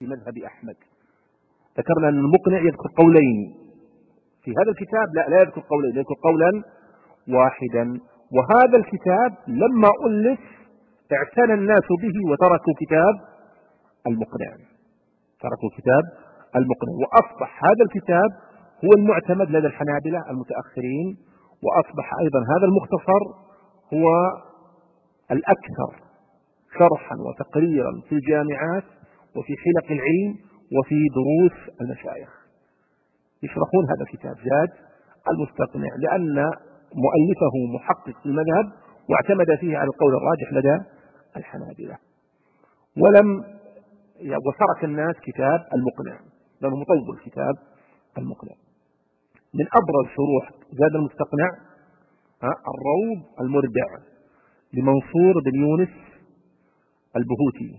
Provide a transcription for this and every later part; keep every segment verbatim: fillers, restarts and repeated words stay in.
في مذهب أحمد. ذكرنا أن المقنع يذكر قولين في هذا الكتاب، لا لا يذكر قولين، يذكر قولا واحدا. وهذا الكتاب لما ألف اعتنى الناس به وتركوا كتاب المقنع، تركوا كتاب المقنع، وأصبح هذا الكتاب هو المعتمد لدى الحنابلة المتأخرين، وأصبح أيضا هذا المختصر هو الأكثر شرحا وتقريرا في الجامعات وفي حلق العلم وفي دروس المشايخ، يشرحون هذا الكتاب زاد المستقنع، لأن مؤلفه محقق في المذهب واعتمد فيه على القول الراجح لدى الحنابلة، ولم وترك الناس كتاب المقنع لأنه مطول كتاب المقنع. من أبرز شروح زاد المستقنع الروض المردع لمنصور بن يونس البهوتي.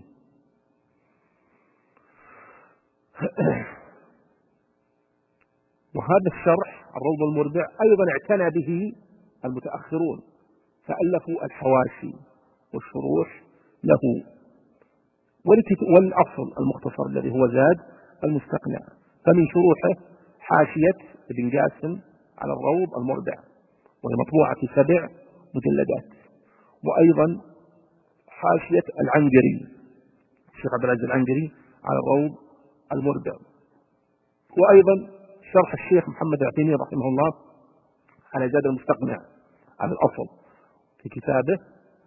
وهذا الشرح الروض المردع أيضا اعتنى به المتأخرون، فألفوا الحواشي والشروح له، والأصل المختصر الذي هو زاد المستقنع. فمن شروحه حاشية ابن جاسم على الروض المردع، وهي مطبوعة في سبع مجلدات، وأيضا حاشية العنجري الشيخ عبد العزيز العنجري على الروض المردع، وأيضا شرح الشيخ محمد العثيمين رحمه الله على زاد المستقنع على الأصل في كتابه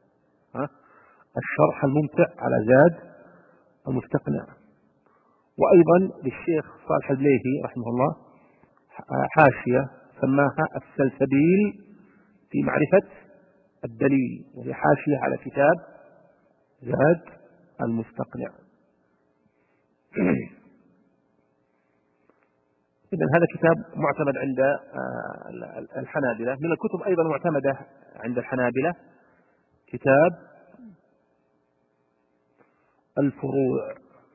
الشرح الممتع على زاد المستقنع. وأيضا للشيخ صالح البليهي رحمه الله حاشية سماها السلسبيل في معرفة الدليل، وهي حاشية على كتاب زاد المستقنع. إذن هذا كتاب معتمد عند الحنابلة. من الكتب أيضا معتمدة عند الحنابلة كتاب الفروع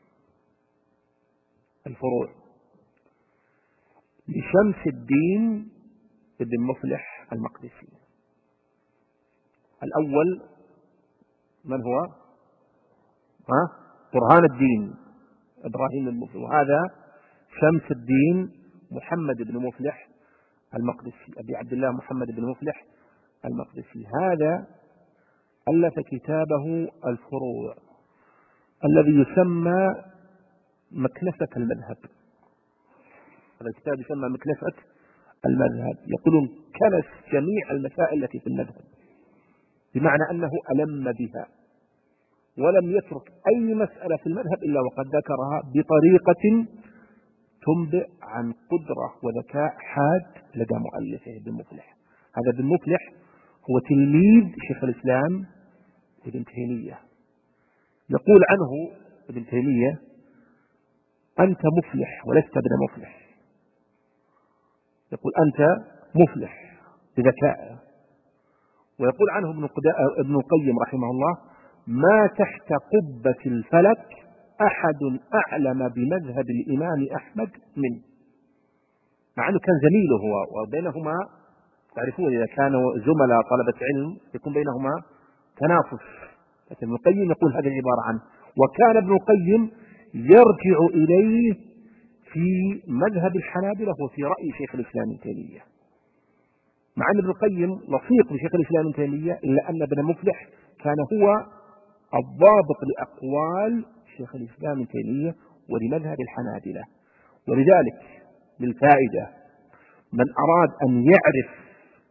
الفروع لشمس الدين بن مفلح المقدسي. الأول من هو؟ ها؟ برهان الدين إبراهيم المفلح، وهذا شمس الدين محمد بن مفلح المقدسي، أبي عبد الله محمد بن مفلح المقدسي. هذا ألف كتابه الفروع الذي يسمى مكنسة المذهب. هذا الكتاب يسمى مكنسة المذهب، يقولون كنس جميع المسائل التي في المذهب، بمعنى أنه ألم بها ولم يترك أي مسألة في المذهب إلا وقد ذكرها بطريقة تنبئ عن قدرة وذكاء حاد لدى مؤلفه ابن مفلح. هذا ابن مفلح هو تلميذ شيخ الإسلام ابن تيمية. يقول عنه ابن تيمية: أنت مفلح ولست ابن مفلح. يقول أنت مفلح بذكائه. ويقول عنه ابن القيم رحمه الله: ما تحت قبة الفلك أحد أعلم بمذهب الإمام أحمد منه. مع أنه كان زميله هو، وبينهما تعرفون إذا كانوا زملاء طلبة علم يكون بينهما تنافس، لكن ابن القيم يقول هذه العبارة عنه. وكان ابن القيم يرجع إليه في مذهب الحنابلة وفي رأي شيخ الإسلام ابن تيمية، مع أن ابن القيم لصيق بشيخ الإسلام ابن تيمية، إلا أن ابن مفلح كان هو الضابط لأقوال شيخ الإسلام ابن تيمية ولمذهب الحنابلة. ولذلك للفائدة من أراد أن يعرف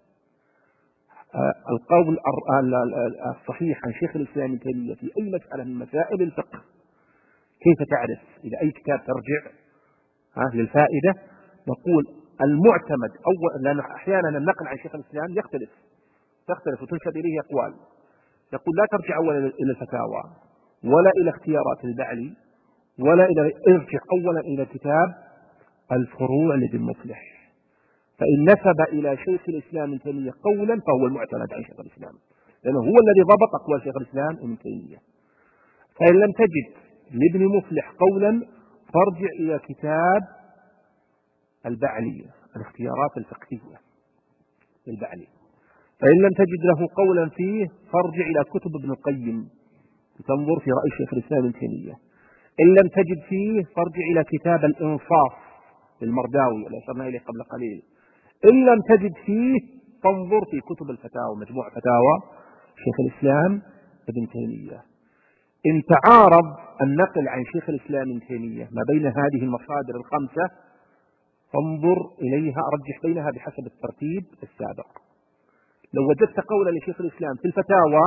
القول الصحيح عن شيخ الإسلام ابن تيمية في أي مسألة من مسائل الفقه، كيف تعرف؟ إلى أي كتاب ترجع للفائدة؟ نقول المعتمد أول، لأن أحيانا النقل عن شيخ الإسلام يختلف تختلف وتنسب إليه أقوال. يقول لا ترجع أولا إلى الفتاوى ولا إلى اختيارات البعلي ولا إلى ارجع أولا إلى كتاب الفروع لابن مفلح، فإن نسب إلى شيخ الإسلام ابن تيمية قولا فهو المعتمد عن شيخ الإسلام، لأنه هو الذي ضبط أقوال شيخ الإسلام ابن تيمية. فإن لم تجد لابن مفلح قولا فارجع إلى كتاب البعلي الاختيارات الفقهية للبعلي. فإن لم تجد له قولا فيه فارجع إلى كتب ابن القيم تنظر في رأي شيخ الإسلام ابن تيمية. إن لم تجد فيه فارجع إلى كتاب الإنصاف للمرداوي الذي أشرنا إليه قبل قليل. إن لم تجد فيه فانظر في كتب الفتاوى، مجموع فتاوى شيخ الإسلام ابن تيمية. إن تعارض النقل عن شيخ الإسلام ابن تيمية ما بين هذه المصادر الخمسة فانظر إليها، أرجح بينها بحسب الترتيب السابق. لو وجدت قولا لشيخ الإسلام في الفتاوى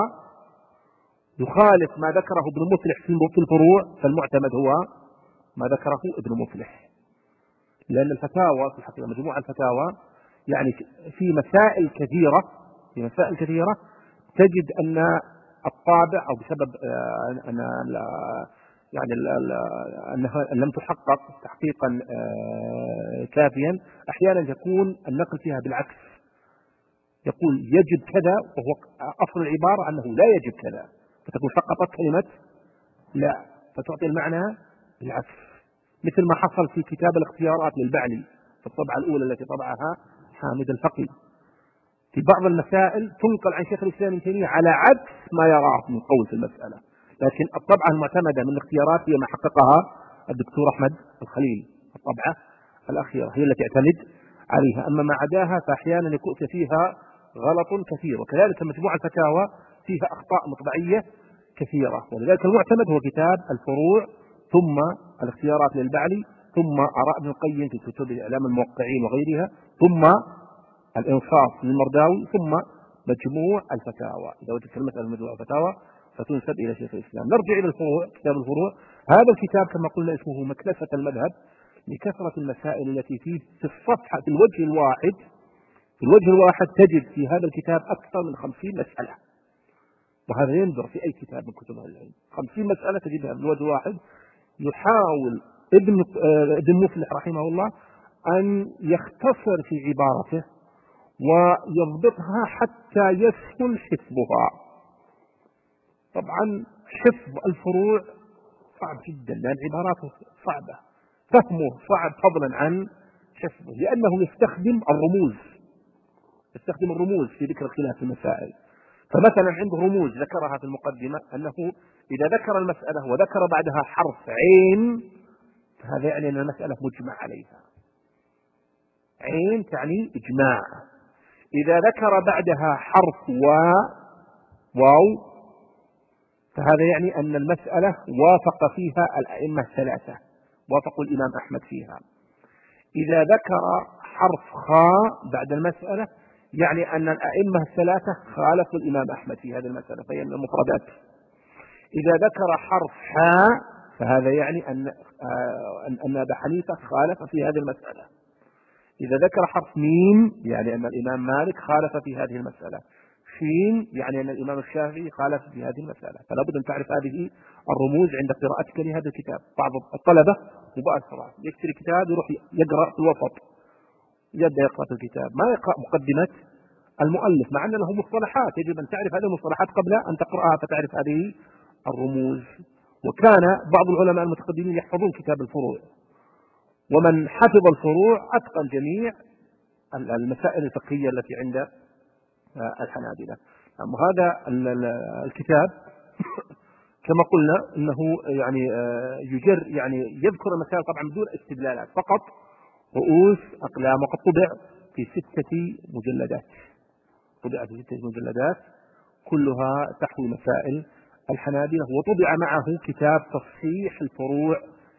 يخالف ما ذكره ابن مفلح في الفروع فالمعتمد هو ما ذكره ابن مفلح، لأن الفتاوى في الحقيقة مجموعة الفتاوى يعني في مسائل كثيرة في مسائل كثيرة تجد أن الطابع أو بسبب أن يعني أنها لم تحقق تحقيقا كافيا أحيانا يكون النقل فيها بالعكس، يقول يجب كذا وهو أصل العبارة أنه لا يجب كذا، فتكون سقطت كلمة لا فتعطي المعنى بالعكس، مثل ما حصل في كتاب الاختيارات للبعلي في الطبعة الأولى التي طبعها حامد الفقي. في بعض المسائل تنقل عن شيخ الإسلام ابن تيمية على عكس ما يراه من قول في المسألة، لكن الطبعة المعتمدة من الاختيارات هي ما حققها الدكتور أحمد الخليل، الطبعة الأخيرة هي التي اعتمد عليها، أما ما عداها فأحيانا يكون فيها غلط كثير، وكذلك مجموع الفتاوى فيها أخطاء مطبعية كثيرة، ولذلك المعتمد هو كتاب الفروع ثم الاختيارات للبعلي ثم آراء ابن القيم في كتب إعلام الموقعين وغيرها ثم الإنصاف للمرداوي ثم مجموع الفتاوى. إذا وجدت كلمة مجموع الفتاوى فتنسب إلى شيخ الإسلام. نرجع إلى الفروع، كتاب الفروع هذا الكتاب كما قلنا اسمه مكنسة المذهب لكثرة المسائل التي فيه في الصفحة في الوجه الواحد في الوجه الواحد تجد في هذا الكتاب أكثر من خمسين مسألة، وهذا يندر في أي كتاب من كتب العلم، خمسين مسألة تجدها في الوجه الواحد. يحاول ابن ابن مفلح رحمه الله أن يختصر في عبارته ويضبطها حتى يسهل حفظها. طبعا حفظ الفروع صعب جدا لأن عباراته صعبة، فهمه صعب فضلا عن حفظه، لأنه يستخدم الرموز يستخدم الرموز في ذكر الخلاف في المسائل. فمثلا عنده رموز ذكرها في المقدمة أنه إذا ذكر المسألة وذكر بعدها حرف عين فهذا يعني أن المسألة مجمع عليها، عين تعني إجماع. إذا ذكر بعدها حرف واو فهذا يعني أن المسألة وافق فيها الأئمة الثلاثة، وافقوا الإمام أحمد فيها. إذا ذكر حرف خاء بعد المسألة يعني أن الأئمة الثلاثة خالفوا الإمام أحمد في هذه المسألة فهي من المفردات. إذا ذكر حرف حاء فهذا يعني أن أن أبا حنيفة خالف في هذه المسألة. إذا ذكر حرف ميم يعني أن الإمام مالك خالف في هذه المسألة. شين يعني أن الإمام الشافعي خالف في هذه المسألة. فلا بد أن تعرف هذه الرموز عند قراءتك لهذا الكتاب. بعض الطلبة مباشرة يشتري كتاب يروح يقرأ في الوسط، يبدأ يقرأ في الكتاب ما يقرأ مقدمة المؤلف، مع أن له مصطلحات يجب أن تعرف هذه المصطلحات قبل أن تقرأها فتعرف هذه الرموز. وكان بعض العلماء المتقدمين يحفظون كتاب الفروع، ومن حفظ الفروع أتقن جميع المسائل الفقهية التي عند الحنابلة. وهذا الكتاب كما قلنا انه يعني يجر يعني يذكر المسائل طبعا بدون استدلالات، فقط رؤوس اقلام، وقد طبع في ستة مجلدات طبع في ستة مجلدات كلها تحوي مسائل الحنابلة. وطبع معه كتاب تصحيح الفروع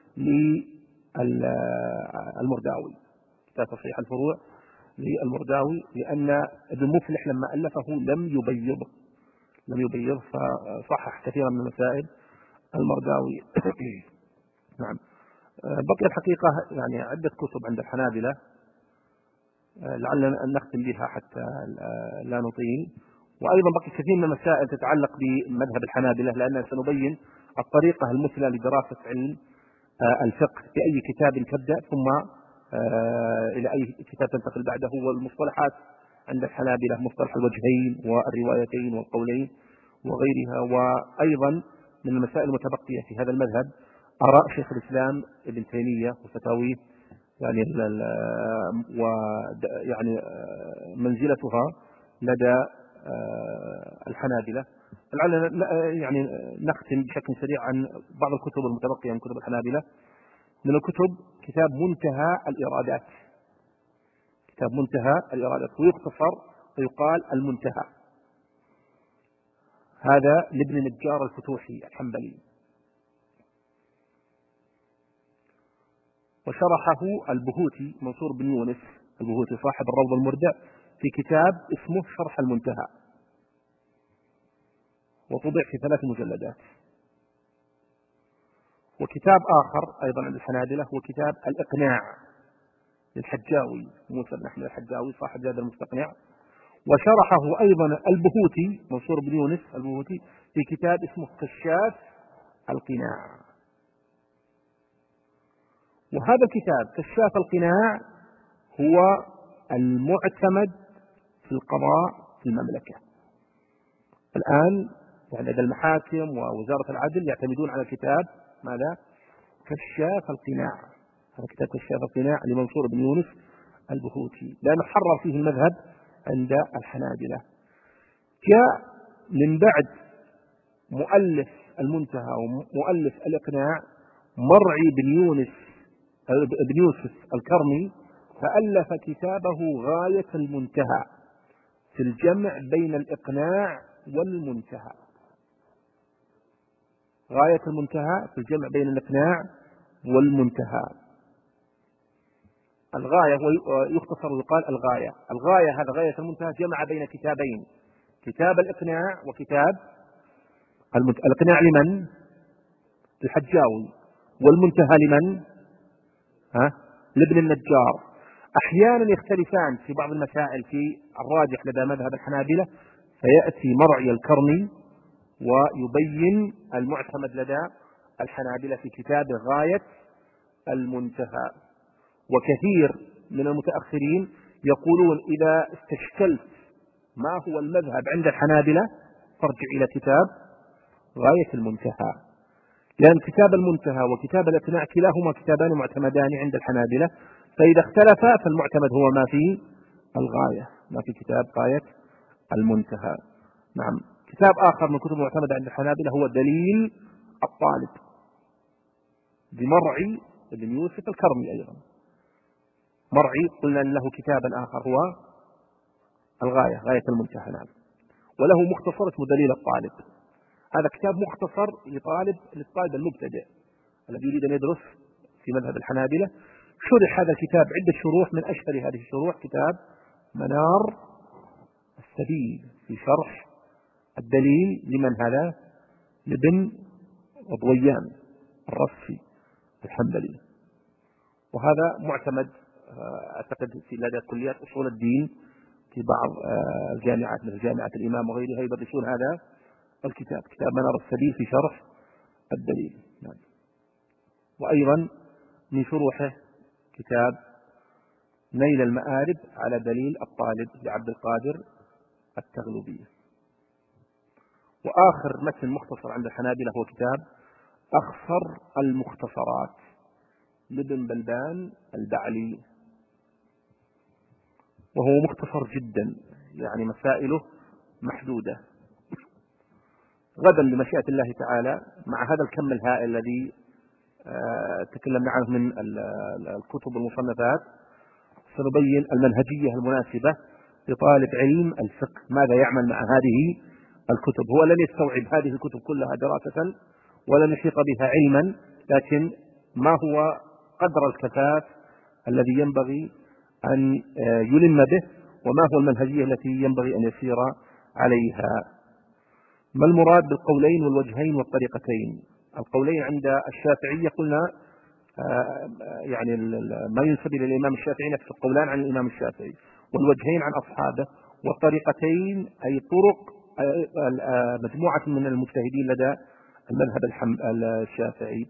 للمرداوي، كتاب تصحيح الفروع للمرداوي، لأن ابن مفلح لما ألفه لم يبيض لم يبيض فصحح كثيرا من مسائل المرداوي. نعم. بقي الحقيقة يعني عدة كتب عند الحنابلة لعلنا أن نختم بها حتى لا نطيل، وأيضا بقي كثير من المسائل تتعلق بمذهب الحنابلة، لأننا سنبين الطريقة المثلى لدراسة علم الفقه في أي كتاب تبدأ ثم إلى أي كتاب تنتقل بعده. والمصطلحات عند الحنابلة مصطلح الوجهين والروايتين والقولين وغيرها. وأيضا من المسائل المتبقية في هذا المذهب آراء شيخ الإسلام ابن تيمية وفتاويه، يعني ويعني منزلتها لدى الحنابلة. لعلنا يعني نختم بشكل سريع عن بعض الكتب المتبقية من كتب الحنابلة. من الكتب كتاب منتهى الإرادات، كتاب منتهى الإرادات ويختصر ويقال المنتهى، هذا لابن نجار الفتوحي الحنبلي. وشرحه البهوتي منصور بن يونس البهوتي صاحب الروض المردع في كتاب اسمه شرح المنتهى، وطبع في ثلاث مجلدات. وكتاب آخر أيضا عند الحنابلة هو كتاب الإقناع للحجاوي موسى بن أحمد الحجاوي صاحب زاد المستقنع، وشرحه أيضا البهوتي منصور بن يونس البهوتي في كتاب اسمه كشاف القناع. وهذا الكتاب كشاف القناع هو المعتمد في القضاء في المملكة الآن، يعني لدى المحاكم ووزارة العدل يعتمدون على كتاب ماذا؟ كشاف القناع. هذا كتاب كشاف القناع لمنصور بن يونس البهوتي، لأنه حرر فيه المذهب عند الحنابلة. جاء من بعد مؤلف المنتهى ومؤلف الإقناع مرعي بن يونس بن يوسف الكرمي، فألف كتابه غاية المنتهى في الجمع بين الإقناع والمنتهى. غاية المنتهى في الجمع بين الإقناع والمنتهى. الغاية يختصر ويقال الغاية. الغاية هذا غاية المنتهى جمع بين كتابين، كتاب الإقناع وكتاب المنتهى. الإقناع لمن؟ الحجاوي، والمنتهى لمن؟ ها؟ لابن النجار. أحيانا يختلفان في بعض المسائل في الراجح لدى مذهب الحنابلة، فيأتي مرعي الكرمي ويبين المعتمد لدى الحنابلة في كتاب غاية المنتهى. وكثير من المتأخرين يقولون إذا استشكلت ما هو المذهب عند الحنابلة فارجع إلى كتاب غاية المنتهى، لأن كتاب المنتهى وكتاب الإقناع كلاهما كتابان معتمدان عند الحنابلة، فإذا اختلفا فالمعتمد هو ما في الغاية، ما في كتاب غاية المنتهى. نعم. كتاب آخر من كتب المعتمدة عند الحنابلة هو دليل الطالب بمرعي بن يوسف الكرمي أيضا. مرعي قلنا أن له كتابا آخر هو الغاية غاية المنتهى. نعم. وله مختصر اسمه دليل الطالب. هذا كتاب مختصر لطالب للطالب المبتدئ الذي يريد أن يدرس في مذهب الحنابلة. شرح هذا الكتاب عدة شروح، من أشهر هذه الشروح كتاب منار السبيل في شرح الدليل لمن هذا؟ لابن ضويان الرصفي الحنبلي. وهذا معتمد أعتقد في لدى كليات أصول الدين في بعض الجامعات مثل جامعة الإمام وغيرها يدرسون هذا الكتاب، كتاب منار السبيل في شرح الدليل. نعم. وأيضا من شروحه كتاب نيل المآرب على دليل الطالب لعبد القادر التغلبي. وآخر متن مختصر عند الحنابلة هو كتاب أخصر المختصرات لابن بلبان البعلي، وهو مختصر جدا، يعني مسائله محدودة. غدا بمشيئة الله تعالى مع هذا الكم الهائل الذي تكلمنا عنه من الكتب والمصنفات سنبين المنهجية المناسبة لطالب علم الفقه ماذا يعمل مع هذه الكتب. هو لن يستوعب هذه الكتب كلها دراسة ولن يحيط بها علما، لكن ما هو قدر الكفاف الذي ينبغي أن يلم به، وما هو المنهجية التي ينبغي أن يسير عليها. ما المراد بالقولين والوجهين والطريقتين؟ القولين عند الشافعية قلنا يعني ما ينسب إلى الإمام الشافعي نفس القولان عن الإمام الشافعي، والوجهين عن أصحابه، والطريقتين أي طرق مجموعة من المجتهدين لدى المذهب الشافعي.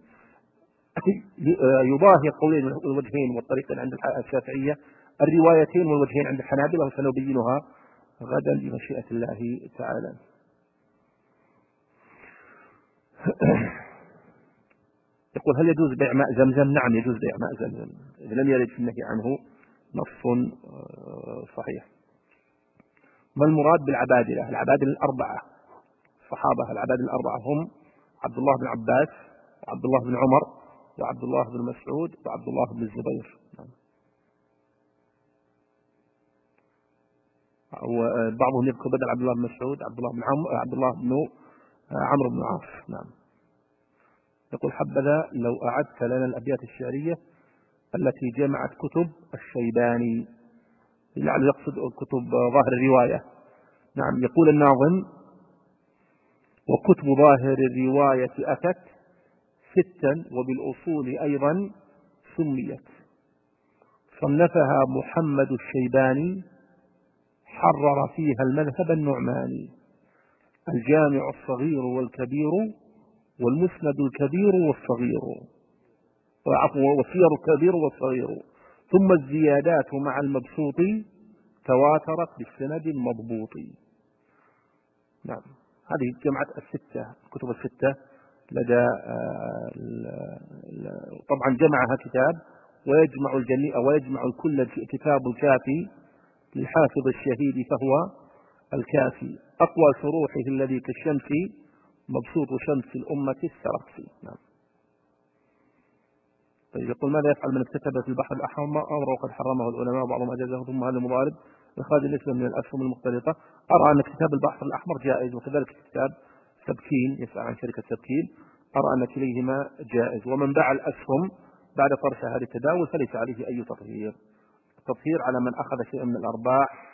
يضاهي القولين والوجهين والطريقتين عند الشافعية الروايتين والوجهين عند الحنابلة، وسنبينها غدا بمشيئة الله تعالى. يقول هل يجوز بيع ماء زمزم؟ نعم يجوز بيع ماء زمزم إذا لم يرد في النهي عنه نص صحيح. ما المراد بالعبادلة؟ العبادلة الأربعة الصحابة العباد الأربعة هم عبد الله بن عباس وعبد الله بن عمر وعبد الله بن مسعود وعبد الله بن الزبير. وبعضهم يذكر بدل عبد الله بن مسعود عبد الله بن عمرو عبد الله بن عمرو بن العاص. نعم. يقول حبذا لو أعدت لنا الأبيات الشعرية التي جمعت كتب الشيباني، لعله يقصد كتب ظاهر الرواية. نعم. يقول الناظم: وكتب ظاهر الرواية أتت ستا وبالأصول أيضا سميت، صنفها محمد الشيباني حرر فيها المذهب النعماني، الجامع الصغير والكبير والمسند الكبير والصغير، وعفوا والسير الكبير والصغير، ثم الزيادات مع المبسوط تواترت بالسند المضبوط. نعم. هذه جمعت الستة الكتب الستة لدى طبعا جمعها كتاب ويجمع الجميع ويجمع الكل كتاب الكافي للحافظ الشهيد فهو الكافي، أقوى شروحه الذي كالشمس مبسوط شمس الأمة السرقسي. نعم. طيب يقول: ماذا يفعل من اكتتب في البحر الأحمر أمر وقد حرمه العلماء بعضهم أجازه ثم هذا مضارب إخراج النسبة من الأسهم المختلطة؟ أرى أن اكتتاب البحر الأحمر جائز، وكذلك اكتتاب سبكين يسعى عن شركة سبكين، أرى أن كليهما جائز، ومن باع الأسهم بعد طرح هذا التداول فليس عليه أي تطهير. التطهير على من أخذ شيئا من الأرباح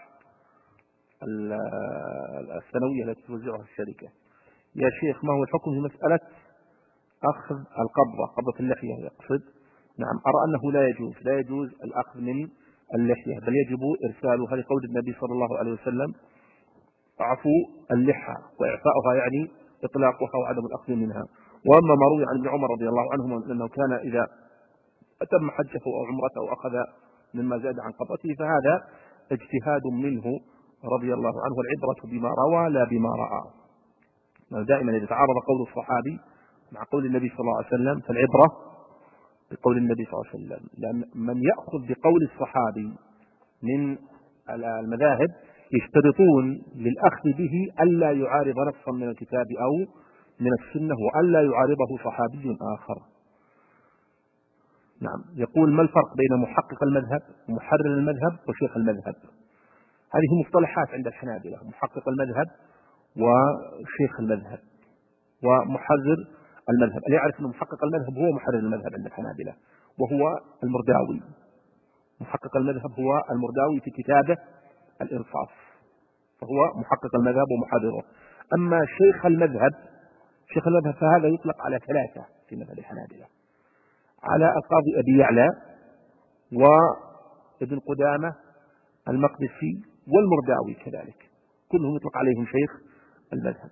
السنوية التي توزعها الشركة. يا شيخ، ما هو الحكم في مسألة أخذ القبضة قبضة اللحية يقصد؟ نعم. أرى أنه لا يجوز لا يجوز الأخذ من اللحية، بل يجب إرسالها لقول النبي صلى الله عليه وسلم: عفو اللحى وإعفاؤها يعني إطلاقها وعدم الأخذ منها. وأما ما روي عن ابن عمر رضي الله عنهما أنه كان إذا أتم حجه أو عمرته أخذ مما زاد عن قبضته، فهذا اجتهاد منه رضي الله عنه، والعبرة بما روى لا بما رأى. دائما إذا تعارض قول الصحابي مع قول النبي صلى الله عليه وسلم فالعبرة بقول النبي صلى الله عليه وسلم، لأن من يأخذ بقول الصحابي من المذاهب يشترطون للأخذ به ألا يعارض نصا من الكتاب أو من السنة وألا يعارضه صحابي آخر. نعم. يقول: ما الفرق بين محقق المذهب ومحرر المذهب وشيخ المذهب؟ هذه مصطلحات عند الحنابلة: محقق المذهب وشيخ المذهب ومحرر المذهب. اللي يعرف أن محقق المذهب هو محرر المذهب عند الحنابلة، وهو المرداوي. محقق المذهب هو المرداوي في كتابه الإنصاف، فهو محقق المذهب ومحرره. أما شيخ المذهب شيخ المذهب فهذا يطلق على ثلاثة في مذهب الحنابلة: على القاضي أبي يعلى وابن قدامة المقدسي والمرداوي كذلك، كلهم يطلق عليهم شيخ المذهب.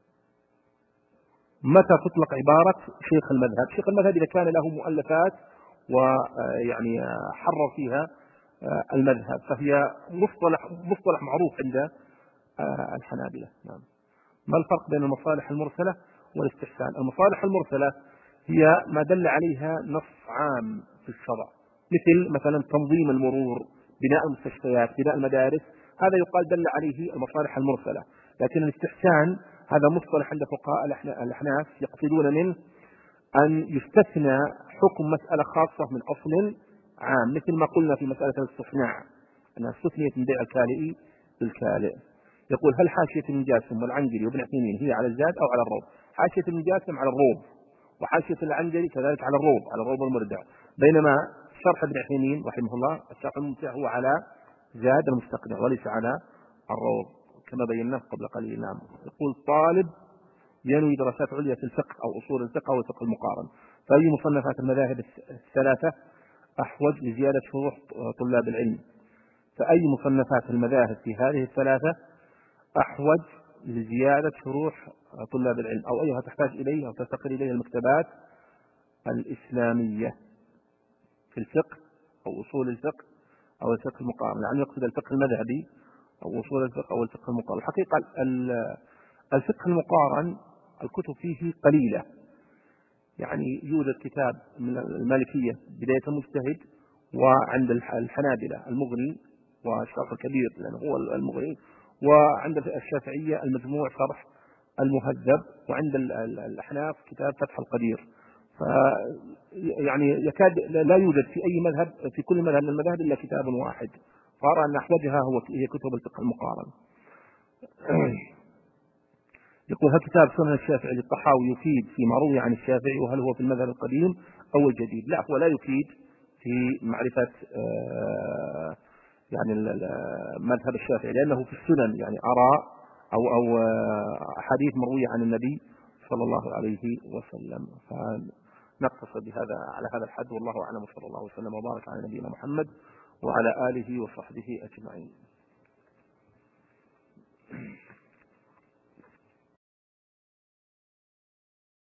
متى تطلق عبارة شيخ المذهب؟ شيخ المذهب إذا كان له مؤلفات ويعني حرر فيها المذهب، فهي مصطلح مصطلح معروف عند الحنابلة. نعم. ما الفرق بين المصالح المرسلة والاستحسان؟ المصالح المرسلة هي ما دل عليها نص عام في الشرع، مثل مثلا تنظيم المرور، بناء المستشفيات، بناء المدارس، هذا يقال دل عليه المصالح المرسلة. لكن الاستحسان هذا مصطلح عند فقهاء الأحناف يقصدون منه أن يستثنى حكم مسألة خاصة من أصل عام، مثل ما قلنا في مسألة الاستصناع أنها استثنيت من بيع الكالئ بالكالئ. يقول: هل حاشية ابن جاسم والعنجلي وابن عثيمين هي على الزاد أو على الروض؟ حاشية ابن جاسم على الروض، وحاشية العنجلي كذلك على الروض على الروض المردع، بينما شرح ابن عثيمين رحمه الله الشرح الممتع هو على زاد المستقنع وليس على الروض كما بيناه قبل قليل. نعم. يقول: طالب ينوي دراسات عليا في الفقه أو أصول الفقه والفقه المقارن، فأي مصنفات المذاهب الثلاثة أحوج لزيادة شروح طلاب العلم؟ فأي مصنفات المذاهب في هذه الثلاثة أحوج لزيادة شروح طلاب العلم، أو أيها تحتاج إليه أو تفتقر إليه المكتبات الإسلامية في الفقه أو أصول الفقه أو الفقه المقارن، لأن يقصد الفقه المذهبي أو أصول الفقه أو الفقه المقارن. الحقيقة الفقه المقارن الكتب فيه قليلة، يعني يوجد كتاب من المالكية بداية المجتهد، وعند الحنابلة المغني والشرح الكبير لأنه هو المغني، وعند الشافعية المجموع شرح المهذب، وعند الأحناف كتاب فتح القدير. ف يعني يكاد لا يوجد في أي مذهب في كل مذهب من المذاهب إلا كتاب واحد، فأرى أن أحوجها هو هي كتب الفقه المقارن. يقول: هل كتاب سنن الشافعي للطحاوي يفيد فيما روي عن الشافعي، وهل هو في المذهب القديم أو الجديد؟ لا، هو لا يفيد في معرفة يعني مذهب الشافعي، لأنه في السنن يعني آراء أو أو أحاديث مروية عن النبي صلى الله عليه وسلم. فنقتصر بهذا على هذا الحد، والله أعلم، وصلى الله وسلم وبارك على نبينا محمد وعلى آله وصحبه أجمعين.